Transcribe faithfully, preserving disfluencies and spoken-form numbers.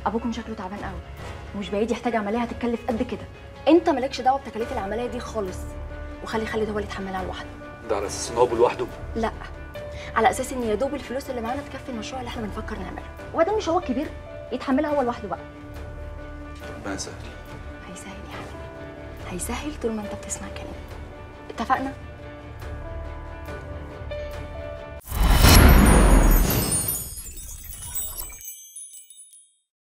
ابوكم شكله تعبان قوي ومش بعيد يحتاج عمليه هتتكلف قد كده. انت مالكش دعوه بتكاليف العمليه دي خالص، وخلي خالد هو اللي يتحملها لوحده. ده على اساس ان هو لوحده؟ لا، على اساس ان يا دوب الفلوس اللي معانا تكفي المشروع اللي احنا بنفكر نعمله، وبعدين مش هو الكبير، يتحملها هو لوحده بقى. ربنا يسهل. هيسهل يا حبيبي، هيسهل طول ما انت بتسمع كلامي. اتفقنا؟